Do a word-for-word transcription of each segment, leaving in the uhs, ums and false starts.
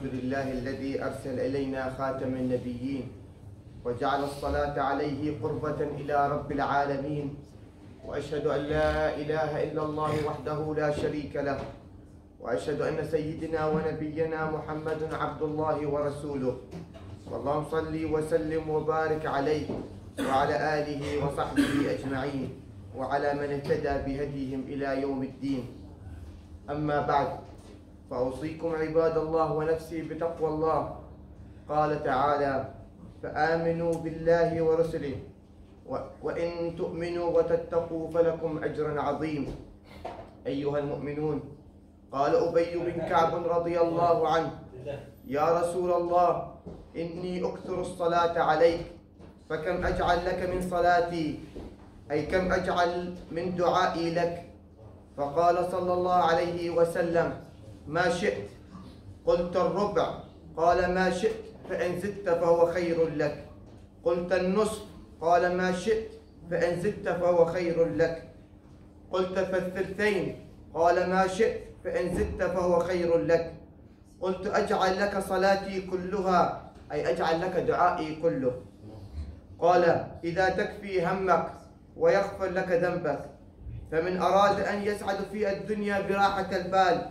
الحمد لله الذي أرسل إلينا خاتم النبيين وجعل الصلاة عليه قربة إلى رب العالمين، وأشهد أن لا إله إلا الله وحده لا شريك له، وأشهد أن سيدنا ونبينا محمد عبد الله ورسوله. اللهم صل وسلم وبارك عليه وعلى آله وصحبه أجمعين وعلى من اهتدى بهديهم إلى يوم الدين. أما بعد، فأوصيكم عباد الله ونفسي بتقوى الله. قال تعالى: فآمنوا بالله ورسله وإن تؤمنوا وتتقوا فلكم أجر عظيم. أيها المؤمنون، قال أبي بن كعب رضي الله عنه: يا رسول الله، إني أكثر الصلاة عليك، فكم أجعل لك من صلاتي، أي كم أجعل من دعائي لك؟ فقال صلى الله عليه وسلم: ما شئت. قلت: الربع. قال: ما شئت، فإن زدت فهو خير لك. قلت: النصف. قال: ما شئت، فإن زدت فهو خير لك. قلت: فالثلثين. قال: ما شئت، فإن زدت فهو خير لك. قلت: أجعل لك صلاتي كلها، أي أجعل لك دعائي كله. قال: إذا تكفي همك ويغفر لك ذنبك. فمن أراد أن يسعد في الدنيا براحة البال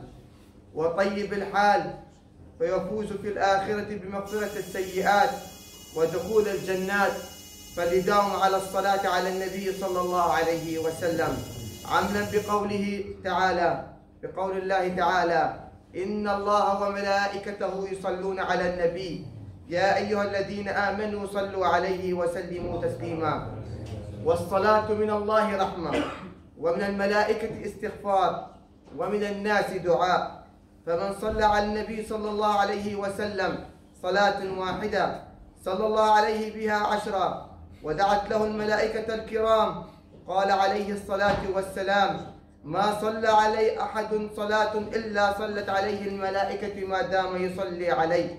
وطيب الحال، فيفوز في الآخرة بمغفرة السيئات ودخول الجنات، فليداوم على الصلاة على النبي صلى الله عليه وسلم، عملا بقوله تعالى بقول الله تعالى: إن الله وملائكته يصلون على النبي يا أيها الذين آمنوا صلوا عليه وسلموا تسليما. والصلاة من الله رحمة، ومن الملائكة استغفار، ومن الناس دعاء. فمن صلى على النبي صلى الله عليه وسلم صلاة واحدة صلى الله عليه بها عشرا، ودعت له الملائكة الكرام. قال عليه الصلاة والسلام: ما صلى علي أحد صلاة إلا صلت عليه الملائكة ما دام يصلي عليه.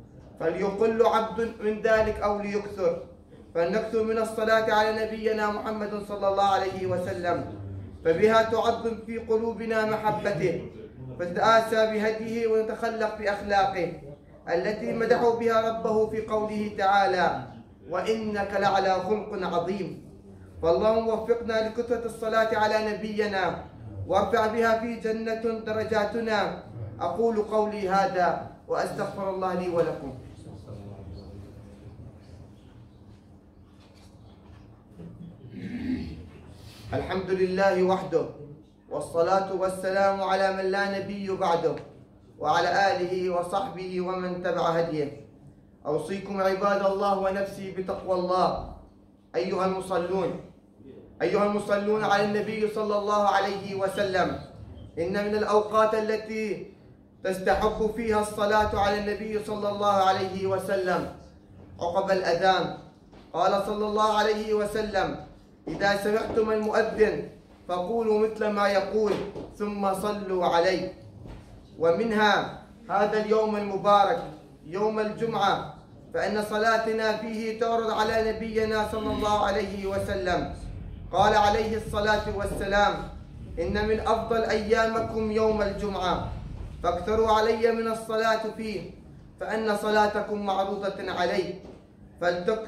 فليقل عبد من ذلك أو ليكثر، فلنكثر من الصلاة على نبينا محمد صلى الله عليه وسلم، فبها تعظم في قلوبنا محبته، فتتآسى بهديه ونتخلق بأخلاقه التي مدحوا بها ربه في قوله تعالى: وإنك لعلى خلق عظيم. فاللهم وفقنا لكثرة الصلاة على نبينا، وارفع بها في جنة درجاتنا. أقول قولي هذا وأستغفر الله لي ولكم. الحمد لله وحده، والصلاة والسلام على من لا نبي بعده، وعلى آله وصحبه ومن تبع هديه. أوصيكم عباد الله ونفسي بتقوى الله. أيها المصلون أيها المصلون على النبي صلى الله عليه وسلم، إن من الأوقات التي تستحق فيها الصلاة على النبي صلى الله عليه وسلم عقب الأذان. قال صلى الله عليه وسلم: إذا سمعتم المؤذن فقولوا مثل ما يقول ثم صلوا عليه. ومنها هذا اليوم المبارك يوم الجمعة، فإن صلاتنا فيه تعرض على نبينا صلى الله عليه وسلم. قال عليه الصلاة والسلام: إن من أفضل أيامكم يوم الجمعة، فاكثروا علي من الصلاة فيه، فإن صلاتكم معروضة عليه. فلتك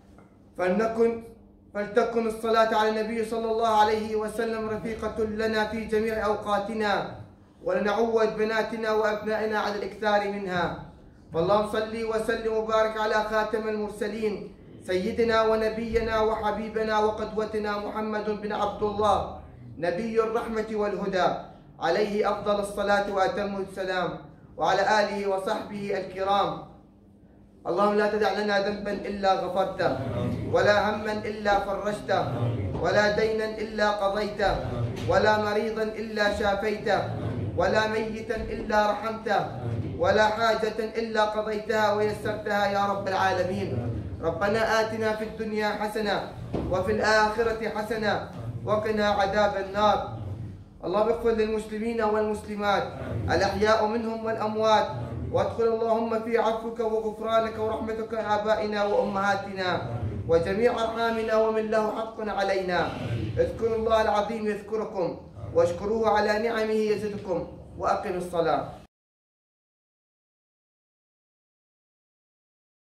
فلنكن فلتكن الصلاة على النبي صلى الله عليه وسلم رفيقة لنا في جميع أوقاتنا، ولنعود بناتنا وأبنائنا على الإكثار منها. فاللهم صل وسلم وبارك على خاتم المرسلين سيدنا ونبينا وحبيبنا وقدوتنا محمد بن عبد الله، نبي الرحمة والهدى، عليه أفضل الصلاة وأتم السلام، وعلى آله وصحبه الكرام. اللهم لا تدع لنا ذنبا إلا غفرته، ولا هما إلا فرجته، ولا دينا إلا قضيته، ولا مريضا إلا شافيته، ولا ميتا إلا رحمته، ولا حاجة إلا قضيتها ويسرتها يا رب العالمين. ربنا آتنا في الدنيا حسنة وفي الآخرة حسنة وقنا عذاب النار. اللهم اغفر للمسلمين والمسلمات الأحياء منهم والأموات، وادخل اللهم في عفوك وغفرانك ورحمتك آبائنا وأمهاتنا وجميع أرحامنا ومن له حق علينا. اذكروا الله العظيم يذكركم، واشكروه على نعمه يزدكم، وأقم الصلاة.